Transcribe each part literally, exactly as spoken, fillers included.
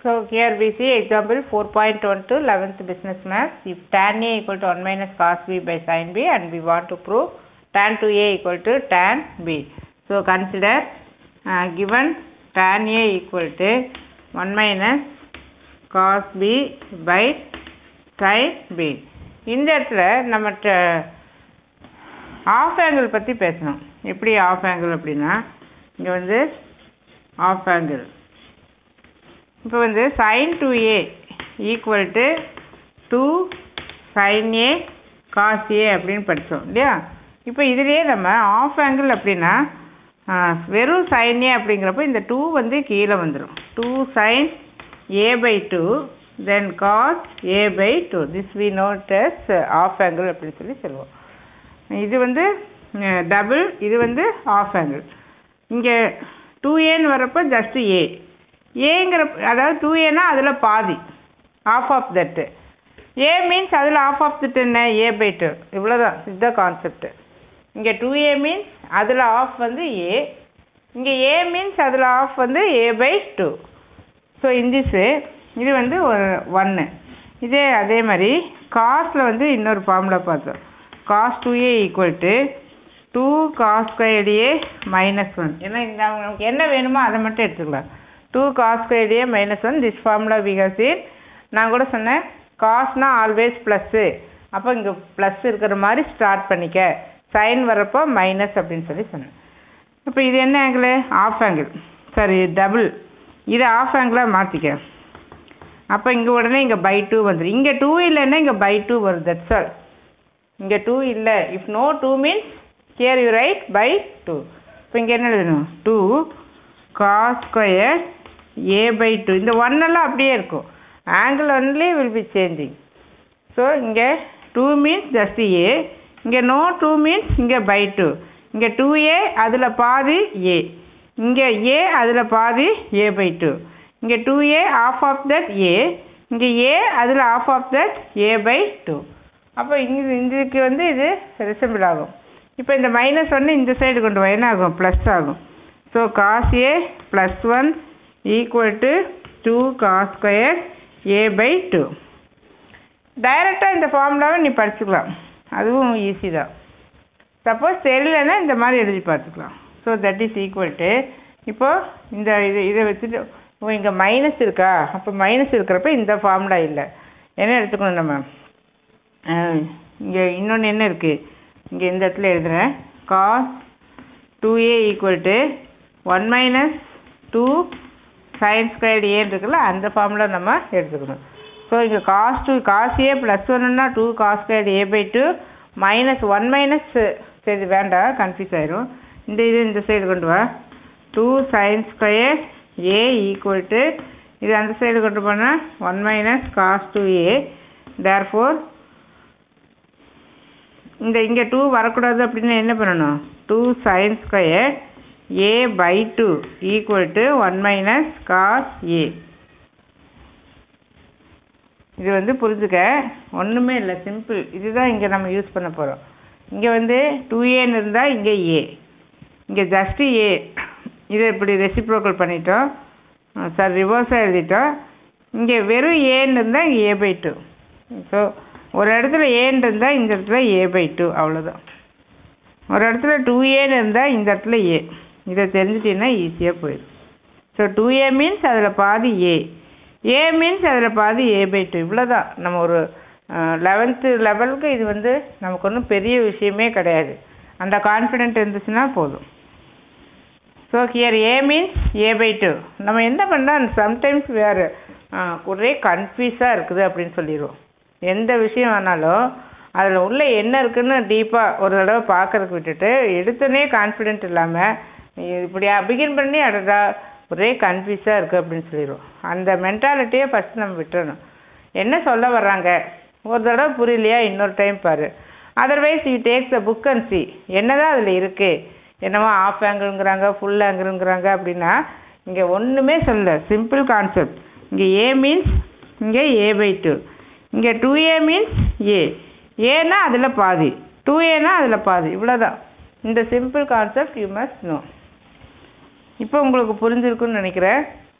So here we see example four point one two eleventh business math. If tan A equal to one minus cos B by sin B and we want to prove tan two A equal to tan B. So consider uh, given tan A equal to one minus cos B by sin B. இந்த இடத்துல நம்ம half angle பற்றி பேசணும். எப்படி half angle அப்படின்னா இங்கே வந்து half angle. இப்போ வந்து sin two A equal to two sin A cos A அப்படின்னு படித்தோம் இல்லையா. இப்போ இதிலே நம்ம half angle அப்படின்னா வெறும் sin A அப்படிங்கிறப்போ இந்த two வந்து கீழே வந்துடும். two sin A by two then cos A by two. This we note as half angle அப்படின்னு சொல்லி சொல்லுவோம். இது வந்து டபுள், இது வந்து half angle. இங்கே two A வரப்போ just A. ஏங்கிற அதாவது டூ ஏனா அதில் பாதி ஆஃப் ஆஃப் தட்டு. ஏ மீன்ஸ் அதில் ஆஃப் ஆஃப் தட்டு என்ன ஏ பை டூ. இவ்வளோதான் இதுதான் கான்செப்ட். இங்கே டூ ஏ மீன்ஸ் அதில் ஆஃப் வந்து ஏ, இங்கே ஏ மீன்ஸ் அதில் ஆஃப் வந்து ஏ பை டூ. ஸோ இந்திஸு இது வந்து ஒரு ஒன்று. இதே அதே மாதிரி காஸில் வந்து இன்னொரு ஃபார்முலா பார்த்தோம். Cos two A equal to two cos squared A minus one. ஏன்னா இந்த நமக்கு என்ன வேணுமோ அதை மட்டும் எடுத்துக்கலாம். two cos squared A minus one. This formula we have seen. நான் கூட சொன்னேன் காஸ்னா ஆல்வேஸ் ப்ளஸ்ஸு, அப்போ இங்கே ப்ளஸ் இருக்கிற மாதிரி ஸ்டார்ட் பண்ணிக்க, சைன் வரப்போ மைனஸ் அப்படின்னு சொல்லி சொன்னேன். இப்போ இது என்ன angle? Half angle, sorry double. இதை ஆஃப் ஆங்கிளாக மாற்றிக்க. அப்போ இங்கே உடனே இங்கே பை டூ வந்துடும். இங்கே டூ இல்லைன்னா இங்கே பை டூ வரும். That's all. இங்கே டூ இல்லை. If no two means here you write by two. இப்போ இங்கே என்ன எழுதணும்? Two cos square A by two. இந்த ஒன்னெல்லாம் அப்படியே இருக்கும். angle only will be changing. So இங்கே two means just A. இங்கே no two means இங்கே by two. இங்கே two A அதில் பாதி A. இங்கே A அதில் பாதி A by two. இங்கே two A half of that A. இங்கே A அதில் half of that A by two. அப்போ இங்கே இதுக்கு வந்து இது ரிசம்பிள் ஆகும். இப்போ இந்த மைனஸ் ஒன்று இந்த சைடு கொண்டு வா, என்ன ஆகும்? ப்ளஸ் ஆகும். So cos A plus one equal to two cos square A by two. டைரெக்டாக இந்த ஃபார்முலாவை நீ படிச்சுக்கலாம், அதுவும் ஈஸி தான். சப்போஸ் தெரியலன்னா இந்த மாதிரி எழுதி பார்த்துக்கலாம். So that is equal to, இப்போது இந்த இது இதை வச்சுட்டு ஓ இங்கே மைனஸ் இருக்கா, அப்போ மைனஸ் இருக்கிறப்ப இந்த ஃபார்முலா இல்லை. என்ன எடுத்துக்கணும் நம்ம? இங்கே இன்னொன்று என்ன இருக்குது? இங்கே இந்த இடத்துல எழுதுகிறேன். Cos two A equal to one minus two sin squared ஏன்னு இருக்குல்ல, அந்த ஃபார்முலா நம்ம எடுத்துக்கணும். ஸோ இங்கே cos two cos A plus ஒன்றுனா two cos squared A by two minus one minus, சரி வேண்டாம் கன்ஃபியூஸ் ஆயிரும். இந்த இது இந்த சைடு கொண்டு வா. Two sign square A equal to, இது அந்த சைடு கொண்டு போனால் one minus cos two A. Therefore இந்த இங்கே டூ வரக்கூடாது அப்படின்னு என்ன பண்ணணும்? Two sign square A by two equal to one minus cos A. இது வந்து புரிஞ்சுக்க ஒன்றுமே இல்லை, சிம்பிள். இதுதான் இங்கே நம்ம யூஸ் பண்ண போகிறோம். இங்கே வந்து டூ ஏன்னு இருந்தால் இங்கே ஏ, இங்கே ஜஸ்ட்டு ஏ. இதை இப்படி ரெசிப்ரோக்கல் பண்ணிட்டோம், சார் ரிவர்ஸாக எழுதிட்டோம். இங்கே வெறும் ஏன்னு இருந்தால் இங்கே ஏ பை டூ. ஸோ ஒரு இடத்துல ஏன்னு இருந்தால் இந்த இடத்துல ஏ பை டூ, அவ்வளோதான். ஒரு இடத்துல டூ ஏன்னு இருந்தால் இந்த இடத்துல ஏ. இதை தெரிஞ்சிட்டிங்கன்னா ஈஸியாக போயிடும். ஸோ டூ ஏ மீன்ஸ் அதில் பாதி ஏ, ஏ மீன்ஸ் அதில் பாதி ஏ பை டூ. இவ்வளோ தான். நம்ம ஒரு லெவன்த்து லெவலுக்கு இது வந்து நமக்கு ஒன்றும் பெரிய விஷயமே கிடையாது. அந்த கான்ஃபிடென்ட் இருந்துச்சுன்னா போதும். So here A means A by two. நம்ம என்ன பண்ணால் சம்டைம்ஸ் வேறு ஒரே கன்ஃபியூஸாக இருக்குது அப்படின்னு சொல்லிடுவோம். எந்த விஷயம் ஆனாலும் அதில் உள்ள என்ன இருக்குதுன்னு டீப்பாக ஒரு தடவை பார்க்குறதுக்கு விட்டுட்டு எடுத்தோடனே கான்ஃபிடென்ட் இல்லாமல் இப்படியா பிகின் பண்ணி அடடா ஒரே கன்ஃபியூஸாக இருக்குது அப்படின்னு சொல்லிடுவோம். அந்த மென்டாலிட்டியை ஃபஸ்ட்டு நம்ம விட்டுறணும். என்ன சொல்ல வர்றாங்க ஒரு தடவை புரியலையா, இன்னொரு டைம் பாரு. Otherwise you take the book and see என்ன தான் அதில் இருக்குது. என்னவோ ஆஃப் ஆங்கிள்ங்கிறாங்க, ஃபுல் ஆங்கிள்ங்கிறாங்க அப்படின்னா இங்கே ஒன்றுமே சொல்ல. Simple concept. இங்கே ஏ மீன்ஸ் இங்கே ஏ பை டூ, இங்கே டூ ஏ மீன்ஸ் ஏ, ஏன்னா அதில் பாதி, டூ ஏன்னா அதில் பாதி, இவ்வளோதான். இந்த simple concept you must know. இப்போ உங்களுக்கு புரிஞ்சிருக்குன்னு நினைக்கிறேன்.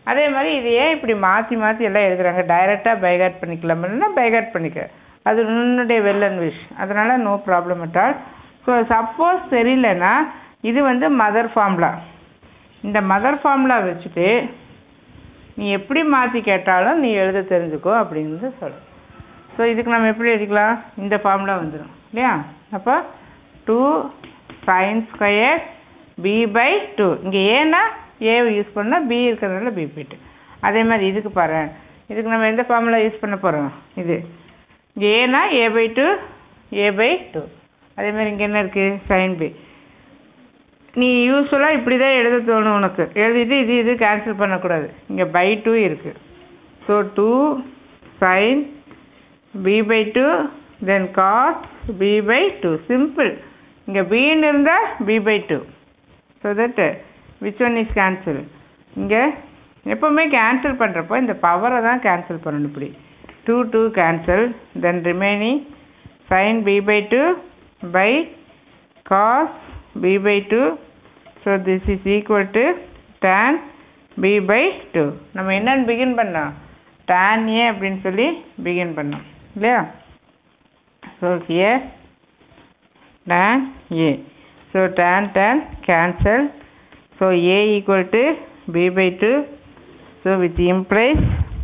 அதே மாதிரி இது ஏன் இப்படி மாற்றி மாற்றி எல்லாம் எழுதுறாங்க? டைரெக்டாக பைகாட் பண்ணிக்கலாம்னா பைகாட் பண்ணிக்க, அது உன்னுடைய வெல் அண்ட் விஷ், அதனால் no problem at all. So suppose தெரியலன்னா இது வந்து மதர் ஃபார்முலா. இந்த மதர் ஃபார்முலா வச்சுட்டு நீ எப்படி மாற்றி கேட்டாலும் நீ எழுத தெரிஞ்சுக்கோ அப்படின்னு சொல்லு. ஸோ இதுக்கு நம்ம எப்படி எழுதிக்கலாம்? இந்த ஃபார்முலா வந்துடும் இல்லையா? அப்போ two sign square B by two, இங்கே ஏன்னா ஏவை யூஸ் பண்ணால் பி இருக்கிறதுனால பி பை டூ. அதே மாதிரி இதுக்கு பாரு, இதுக்கு நம்ம எந்த ஃபார்முலா யூஸ் பண்ண போகிறோம்? இது இங்கே ஏன்னா A by two A by two. அதே மாதிரி இங்கே என்ன இருக்குது? Sine B. நீ யூஸ்வலாக இப்படி தான் எழுத தோணும் உனக்கு, எழுதிட்டு இது இது கேன்சல் பண்ணக்கூடாது. இங்கே பை டூ இருக்குது. So two sine B by two then cos B by two. Simple. இங்கே பின்னு இருந்தால் B by two. So that which one is cancel? இங்கே எப்போவுமே கேன்சல் பண்ணுறப்போ இந்த பவரை தான் கேன்சல் பண்ணணும். இப்படி two two cancel, then remaining sine B by two by cos b by two. So this is equal to tan b by two. நம்ம என்னன்னு பிகின் பண்ணோம்? tan a அப்படின்னு சொல்லி பிகின் பண்ணோம் இல்லையா? So here tan a. So tan tan cancel. So a equal to b by two. So which implies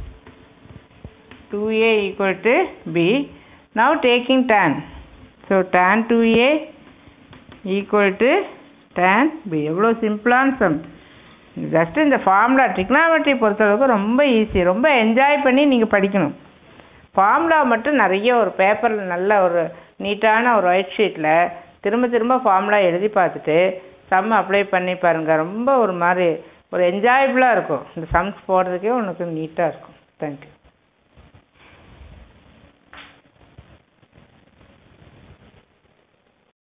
two a equal to b. Now taking tan. So tan two a equal to tan b. எவ்வளோ சிம்பிளான sum. Just இந்த formula trigonometry பொறுத்தளவுக்கு ரொம்ப easy, ரொம்ப enjoy பண்ணி நீங்கள் படிக்கணும். Formula மட்டும் நிறைய ஒரு பேப்பரில் நல்ல ஒரு நீட்டான ஒரு ஒயிட் ஷீட்டில் திரும்ப திரும்ப ஃபார்முலா எழுதி பார்த்துட்டு சம் அப்ளை பண்ணி பாருங்கள். ரொம்ப ஒரு மாதிரி ஒரு என்ஜாயபுளாக இருக்கும். இந்த சம்ஸ் போடுறதுக்கே உனக்கு நீட்டாக இருக்கும். தேங்க்யூ.